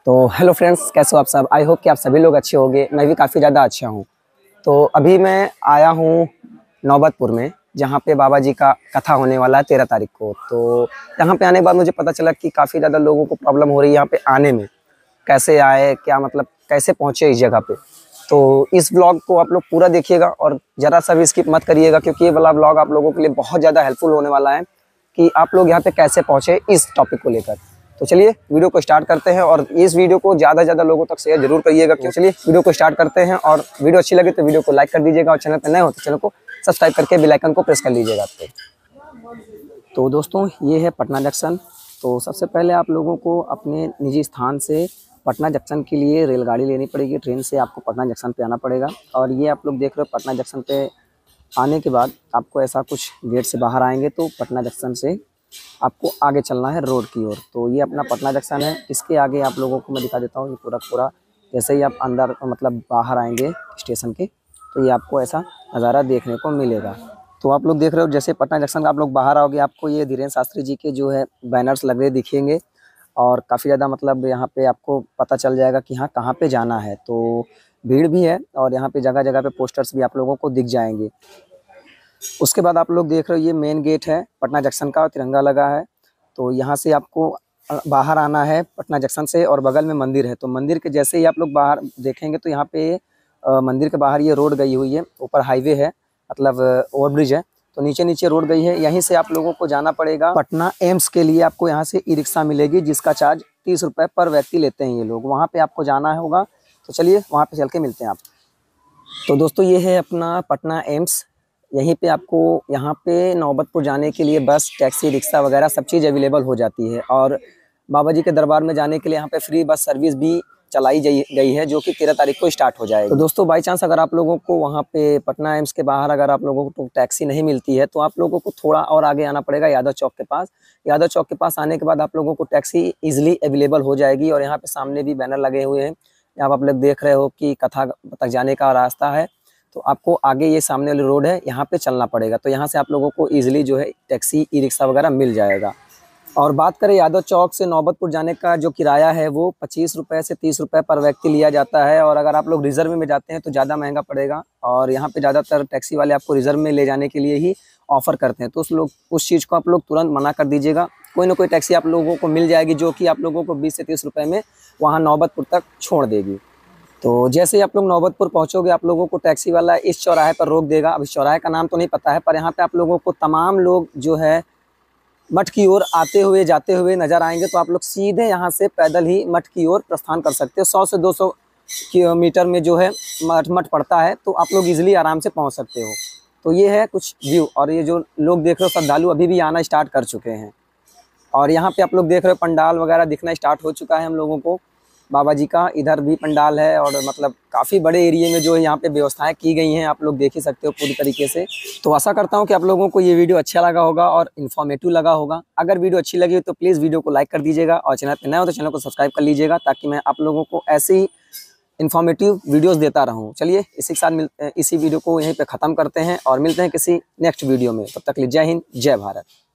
तो hello friends, कैसे हो आप सब। आई होप कि आप सभी लोग अच्छे होंगे। मैं भी काफ़ी ज़्यादा अच्छा हूँ। तो अभी मैं आया हूँ नौबतपुर में, जहाँ पे बाबा जी का कथा होने वाला है 13 तारीख को। तो यहाँ पे आने के बाद मुझे पता चला कि काफ़ी ज़्यादा लोगों को प्रॉब्लम हो रही है यहाँ पे आने में। कैसे आए, क्या मतलब कैसे पहुँचे इस जगह पे। तो इस ब्लॉग को आप लोग पूरा देखिएगा और ज़रा सा भी स्किप मत करिएगा, क्योंकि ये वाला ब्लॉग आप लोगों के लिए बहुत ज़्यादा हेल्पफुल होने वाला है कि आप लोग यहाँ पे कैसे पहुँचे इस टॉपिक को लेकर। तो चलिए वीडियो को स्टार्ट करते हैं और इस वीडियो को ज़्यादा से ज़्यादा लोगों तक शेयर जरूर करिएगा। क्यों, चलिए वीडियो को स्टार्ट करते हैं। और वीडियो अच्छी लगे तो वीडियो को लाइक कर दीजिएगा और चैनल पर नए हो तो चैनल को सब्सक्राइब करके बेल आइकन को प्रेस कर लीजिएगा तो दोस्तों, ये है पटना जंक्शन। तो सबसे पहले आप लोगों को अपने निजी स्थान से पटना जंक्शन के लिए रेलगाड़ी लेनी पड़ेगी। ट्रेन से आपको पटना जंक्शन पे आना पड़ेगा। और ये आप लोग देख रहे हो, पटना जंक्शन पे आने के बाद आपको ऐसा कुछ गेट से बाहर आएंगे तो पटना जंक्शन से आपको आगे चलना है रोड की ओर। तो ये अपना पटना जंक्शन है। इसके आगे आप लोगों को मैं दिखा देता हूँ, ये पूरा जैसे ही आप अंदर मतलब बाहर आएंगे स्टेशन के, तो ये आपको ऐसा नज़ारा देखने को मिलेगा। तो आप लोग देख रहे हो, जैसे पटना जंक्शन का आप लोग बाहर आओगे, आपको ये धीरेन्द्र शास्त्री जी के जो है बैनर्स लगे दिखेंगे। और काफ़ी ज़्यादा मतलब यहाँ पे आपको पता चल जाएगा कि हाँ कहाँ पे जाना है। तो भीड़ भी है और यहाँ पे जगह जगह पे पोस्टर्स भी आप लोगों को दिख जाएंगे। उसके बाद आप लोग देख रहे हो, ये मेन गेट है पटना जंक्शन का, तिरंगा लगा है। तो यहाँ से आपको बाहर आना है पटना जंक्शन से, और बगल में मंदिर है। तो मंदिर के जैसे ही आप लोग बाहर देखेंगे तो यहाँ पे मंदिर के बाहर ये रोड गई हुई है। ऊपर हाईवे है, मतलब ओवरब्रिज है। तो नीचे नीचे रोड गई है। यहीं से आप लोगों को जाना पड़ेगा पटना एम्स के लिए। आपको यहाँ से ई रिक्शा मिलेगी, जिसका चार्ज 30 रुपये पर व्यक्ति लेते हैं ये लोग। वहाँ पे आपको जाना होगा। तो चलिए वहाँ पे चल के मिलते हैं आप। तो दोस्तों, ये है अपना पटना एम्स। यहीं पे आपको यहाँ पे नौबतपुर जाने के लिए बस, टैक्सी, रिक्शा वगैरह सब चीज़ अवेलेबल हो जाती है। और बाबा जी के दरबार में जाने के लिए यहाँ पे फ्री बस सर्विस भी चलाई गई है, जो कि 13 तारीख को स्टार्ट हो जाएगी। तो दोस्तों, बाई चांस अगर आप लोगों को वहाँ पे पटना एम्स के बाहर अगर आप लोगों को टैक्सी नहीं मिलती है, तो आप लोगों को थोड़ा और आगे आना पड़ेगा, यादव चौक के पास। यादव चौक के पास आने के बाद आप लोगों को टैक्सी ईजिली अवेलेबल हो जाएगी। और यहाँ पे सामने भी बैनर लगे हुए हैं, यहाँ आप लोग देख रहे हो कि कथा तक जाने का रास्ता है। तो आपको आगे ये सामने वाली रोड है, यहाँ पे चलना पड़ेगा। तो यहाँ से आप लोगों को इजीली जो है टैक्सी, ई रिक्शा वगैरह मिल जाएगा। और बात करें यादव चौक से नौबतपुर जाने का जो किराया है, वो 25 रुपये से 30 रुपये पर व्यक्ति लिया जाता है। और अगर आप लोग रिजर्व में जाते हैं तो ज़्यादा महंगा पड़ेगा। और यहाँ पे ज़्यादातर टैक्सी वाले आपको रिजर्व में ले जाने के लिए ही ऑफ़र करते हैं। तो उस चीज़ को आप लोग तुरंत मना कर दीजिएगा। कोई ना कोई टैक्सी आप लोगों को मिल जाएगी, जो कि आप लोगों को 20 से 30 रुपये में वहाँ नौबतपुर तक छोड़ देगी। तो जैसे ही आप लोग नौबतपुर पहुंचोगे, आप लोगों को टैक्सी वाला इस चौराहे पर रोक देगा। अब इस चौराहे का नाम तो नहीं पता है, पर यहाँ पे आप लोगों को तमाम लोग जो है मठ की ओर आते हुए जाते हुए नजर आएंगे। तो आप लोग सीधे यहाँ से पैदल ही मठ की ओर प्रस्थान कर सकते हो। 100 से 200 किलोमीटर में जो है मठ पड़ता है। तो आप लोग इजीली आराम से पहुँच सकते हो। तो ये है कुछ व्यू। और ये जो लोग देख रहे हो, श्रद्धालु अभी भी आना स्टार्ट कर चुके हैं। और यहाँ पे आप लोग देख रहे हो, पंडाल वगैरह दिखना स्टार्ट हो चुका है हम लोगों को बाबा जी का। इधर भी पंडाल है और मतलब काफ़ी बड़े एरिया में जो है यहाँ पे व्यवस्थाएं की गई हैं, आप लोग देख ही सकते हो पूरी तरीके से। तो आशा करता हूँ कि आप लोगों को ये वीडियो अच्छा लगा होगा और इन्फॉर्मेटिव लगा होगा। अगर वीडियो अच्छी लगी हो तो प्लीज़ वीडियो को लाइक कर दीजिएगा और चैनल पर नए हो तो चैनल को सब्सक्राइब कर लीजिएगा, ताकि मैं आप लोगों को ऐसे ही इन्फॉर्मेटिव वीडियोज़ देता रहूँ। चलिए इसी के साथ इसी वीडियो को यहीं पर ख़त्म करते हैं और मिलते हैं किसी नेक्स्ट वीडियो में। तब तक के लिए जय हिंद, जय भारत।